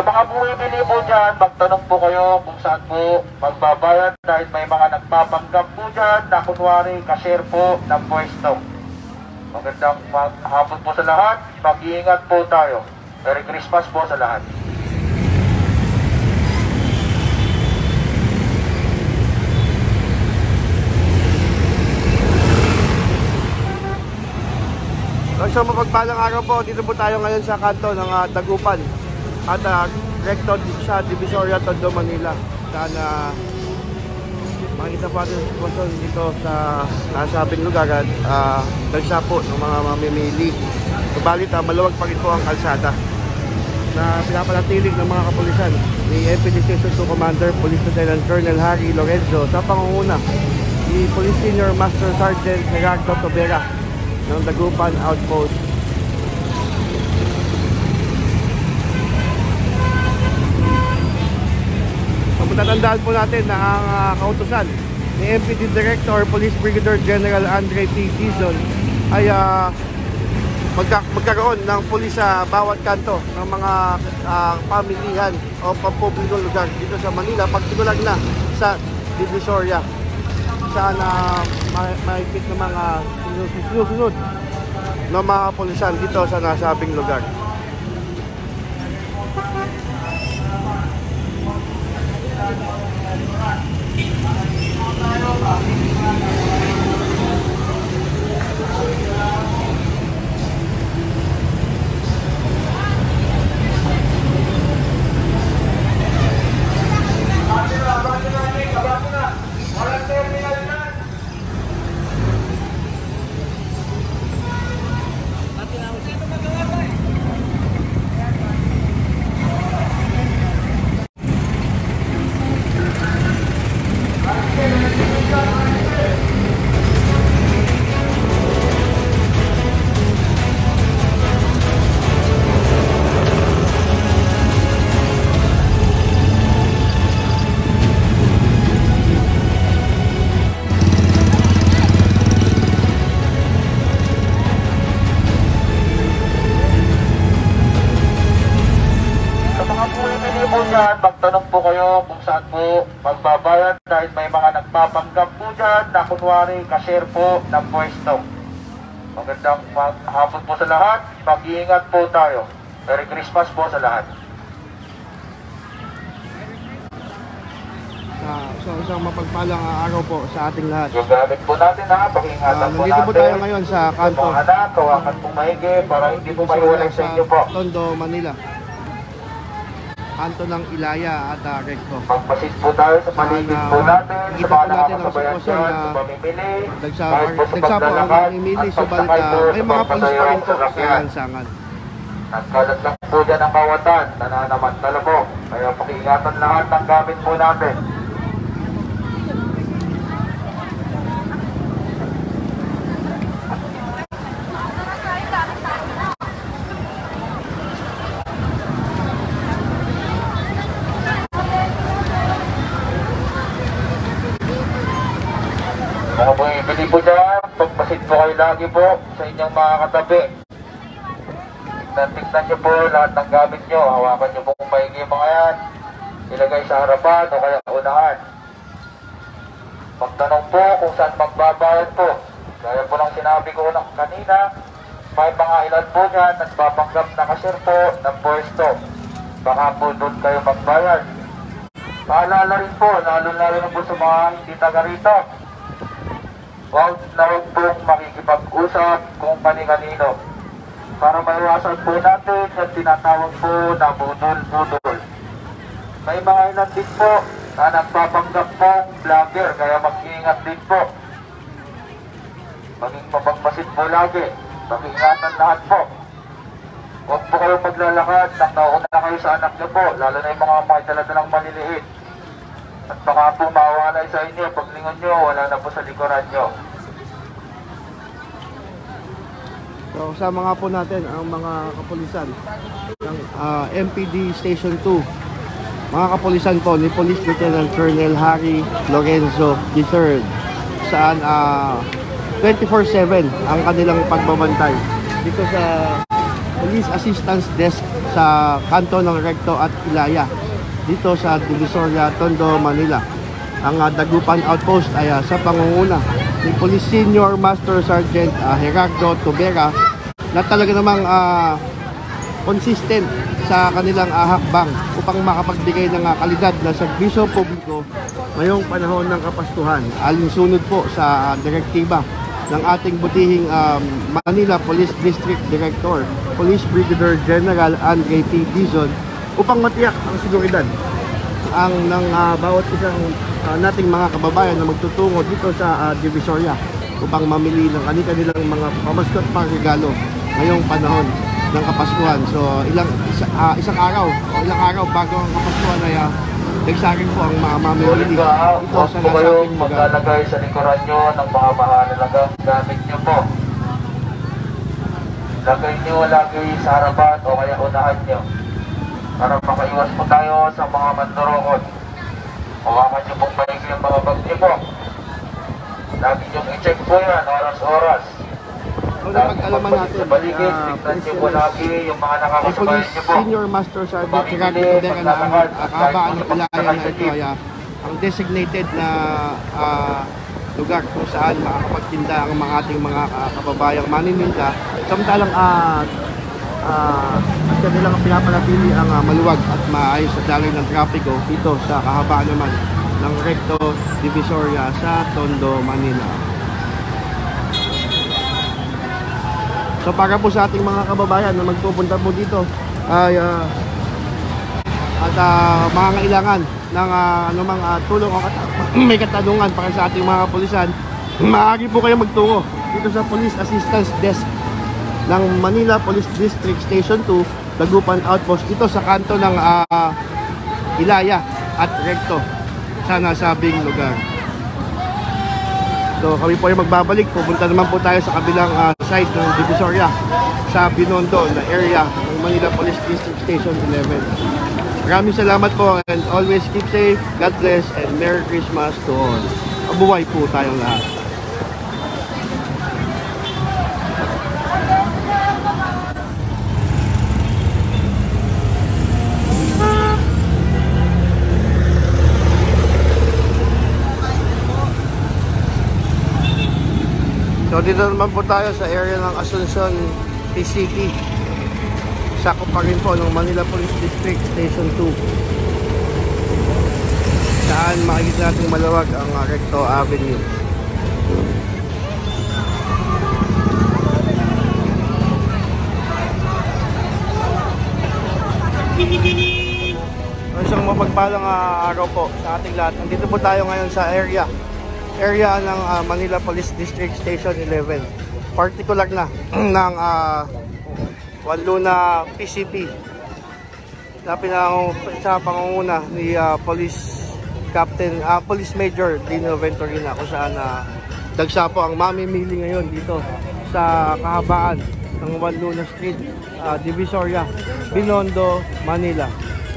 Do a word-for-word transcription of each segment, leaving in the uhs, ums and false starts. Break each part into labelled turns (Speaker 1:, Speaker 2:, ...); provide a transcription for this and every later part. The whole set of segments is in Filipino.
Speaker 1: mga bumibili po dyan, magtanong po kayo kung saan po magbabayad dahil may mga nagpapanggap po dyan na kunwari cashier po ng pwesto. Magandang hapon po sa lahat, mag-iingat po tayo. Merry Christmas po sa lahat.
Speaker 2: So mapagpalang araw po, dito po tayo ngayon sa kanto ng uh, Dagupan at uh, recto sa Divisoria, Tondo, Manila. Sana makita po natin ang sitwasyon dito sa nasabing lugar at uh, nagsapo ng mga mamimili. Subalit uh, maluwag pa rin po ang kalsada na pinapanatilig ng mga kapulisan ni M P D Station two Commander Police Lieutenant Colonel Harry Lorenzo sa pangunguna ni Police Senior Master Sergeant Gerardo Tobera ng Dagupan Outpost. Matatandaan po natin na ang uh, kautusan ni M P D Director Police Brigadier General Andre P. Dizon ay uh, magka magkaroon ng pulis sa bawat kanto ng mga uh, pamilihan o pampublikong lugar dito sa Manila, pagtigulag na sa Divisoria. Sana mahigpit ng mga sinusunod ng mga pulisan dito sa nasabing lugar.
Speaker 1: Magtanong po kayo kung saan po magbabayad dahil may mga nagpapanggap po dyan na kunwari cashier po ng pwesto. Magandang hapon po sa lahat, mag-iingat po tayo. Merry Christmas po sa lahat.
Speaker 2: Uh, so isang mapagpalang araw po sa ating lahat.
Speaker 1: Yung gamit po natin ha, pag-iingatan uh, po natin.
Speaker 2: Po tayo ngayon sa kanto.
Speaker 1: Mga anak, kawakan po maigi para hindi po maiwalag sa inyo po.
Speaker 2: Tondo, Manila. Kanto ng Ilaya at uh, recto.
Speaker 1: Pagpasit po tayo sa paligid uh, po natin, sa mga nakakasabayan dyan, sa pamimili, kahit po sa paglalakad, at pagsakay po sa pagpasayong sa sakyan. Nagkalat lang po dyan ang kawatan, nananamantala po. Kaya pakiingatan lahat ng gamit po natin. Mga bumibili po dyan, pagpasit po kayo lagi po sa inyong mga katabi. Tignan nyo po lahat ng gamit nyo, hawakan nyo po kung maigi yung mga yan. Ilagay sa harapan o kaya unahan. Magtanong po kung saan magbabayad po. Gaya po lang sinabi ko na kanina, may mga ilan po dyan nagpapanggap na cashier po ng pwesto. Baka po doon kayo magbayad. Paalala rin po, lalo-lalo na po sa mga hindi taga rito. Huwag na huwag pong makikipag-usap kung kani-kanino para maiwasan po natin yung tinatawag po na budol-budol. May mga ilan din po na nagpapanggap pong vlogger, kaya mag-iingat din po. Maging mapagpasit po lagi, mag-iingatan lahat po. Huwag po kayong maglalakad nang nauna kayo sa anak niyo po, lalo na yung mga may dala-dalang maliliit. At baka po mawalay sa inyo, paglingon nyo, wala na po sa likuran nyo.
Speaker 2: So kasama nga po natin ang mga kapulisan ng uh, M P D Station two. Mga kapulisan po ni Police Lieutenant Colonel Harry Lorenzo the third, saan uh, twenty-four seven ang kanilang pagbabantay dito sa Police Assistance Desk sa kanto ng Recto at Ilaya dito sa Divisoria, Tondo, Manila. Ang uh, Dagupan Outpost ay uh, sa pangunguna ni Police Senior Master Sergeant uh, Gerardo Tubera na talaga namang uh, consistent sa kanilang uh, hakbang upang makapagbigay ng uh, kalidad na serbisyo publiko ngayong panahon ng Kapaskuhan. Alinsunod po sa uh, direktiba ng ating butihing um, Manila Police District Director, Police Brigadier General Andre T. Dizon, upang matiyak ang seguridad ang ng uh, bawat isang uh, nating mga kababayan na magtutungo dito sa uh, Divisoria upang mamili ng kanilang mga pamasko at regalo ngayong panahon ng Kapaskuhan. So ilang isa, uh, isang araw o ilang araw bago ang Kapaskuhan ay uh, nagsaring po ang mga mamimili dito sa nasabing lugar.
Speaker 1: Maglalagay sa likuran nyo ng mga mahalagang gamit nyo po. Lagay nyo lagi sa harapan o kaya unahan nyo para makaiwas po tayo sa mga mandurukot. Hawakan nyo pong maigi ang mga bag nyo po. Lagi nyo i-check po yan oras-oras. Lagi
Speaker 2: pag-alaman natin
Speaker 1: sa paligid, tignan nyo po lagi yung mga nakakasabay nyo po.
Speaker 2: Senior Master Sergeant Gerardo Tubera na ang kahabaan ng Ilaya na ito ay uh, ang designated na uh, lugar kung saan makakapagtinda ang mga ating mga uh, kababayang manininda. Samantalang uh, uh, at kanilang pinapanatili ang uh, maluwag at maayos sa daloy ng trapiko dito sa kahabaan naman ng Recto Divisoria sa Tondo, Manila. So para po sa ating mga kababayan na magpupunta po dito ay uh, at uh, mangangailangan ng uh, anumang uh, tulong o kat may katanungan para sa ating mga kapulisan, maaari po kayo magtungo dito sa Police Assistance Desk ng Manila Police District Station two, Dagupan Outpost, dito sa kanto ng uh, Ilaya at Recto sa nasabing lugar. So kami po ay magbabalik, pupunta naman po tayo sa kabilang uh, side ng Divisoria sa Binondo na area ng Manila Police District Station eleven. Maraming salamat po and always keep safe, God bless, and Merry Christmas to all. Mabuhay po tayong lahat. So dito naman po tayo sa area ng Asuncion P C P. Sakop pa rin po ng Manila Police District Station two. Saan makikita natin malawag ang uh, Recto Avenue. So, isang mapagpalang uh, araw po sa ating lahat. Nandito po tayo ngayon sa area area ng uh, Manila Police District Station eleven, particular na ng uh, Wanluna P C P na pinang sa pangunguna ni uh, Police Captain uh, Police Major Dino Venturina, kung saan uh, dagsa po ang mamimili ngayon dito sa kahabaan ng Wanluna Street, uh, Divisoria, Binondo, Manila.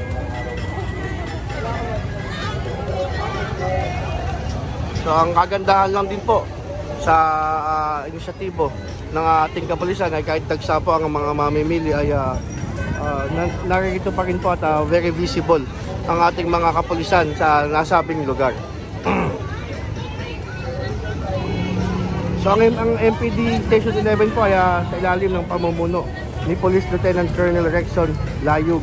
Speaker 2: So ang kagandahan lang din po sa uh, inisyatibo ng ating kapulisan ay kahit dagsa po ang mga mamimili ay uh, uh, narito pa rin po at uh, very visible ang ating mga kapulisan sa nasabing lugar. So ang, ang M P D Station eleven po ay uh, sa ilalim ng pamumuno ni Police Lieutenant Colonel Rexon Layug.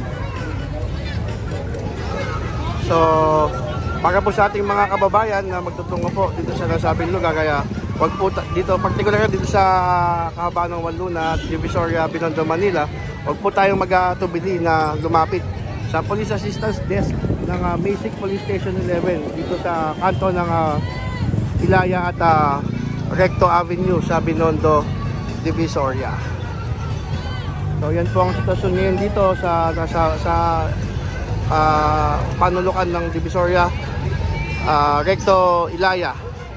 Speaker 2: So para po sa ating mga kababayan na magtutungo po dito sa nasabing lugar, kaya wag po dito, particular dito sa kahabaan ng Wanluna, Divisoria, Binondo, Manila, wag po tayong mag-atubili na lumapit sa Police Assistance Desk ng uh, Basic Police Station eleven dito sa kanto ng uh, Ilaya at uh, Recto Avenue sa Binondo, Divisoria. So yan po ang sitwasyon ngayon dito sa sa, sa uh, panulukan ng Divisoria, uh, Recto, Ilaya.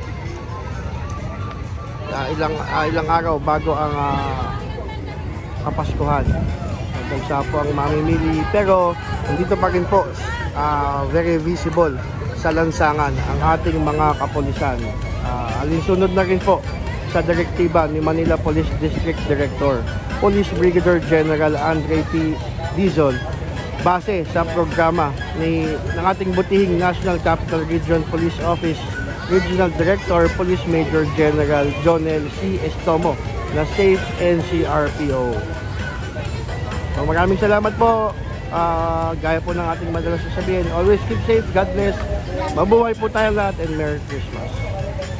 Speaker 2: Uh, ilang uh, ilang araw bago ang uh, Kapaskuhan. Dagsa po ang mamimili, pero nandito pa rin po uh, very visible sa lansangan ang ating mga kapulisan. Uh, alinsunod na rin po sa direktiba ni Manila Police District Director, Police Brigadier General Andre P. Dizon, base sa programa ni ng ating butihing National Capital Region Police Office Regional Director, Police Major General Jonel C. Estomo na Safe N C R P O. So, maraming salamat po. Uh, gaya po ng ating madalas sasabihin, always keep safe, God bless, mabuhay po tayo lahat, and Merry Christmas.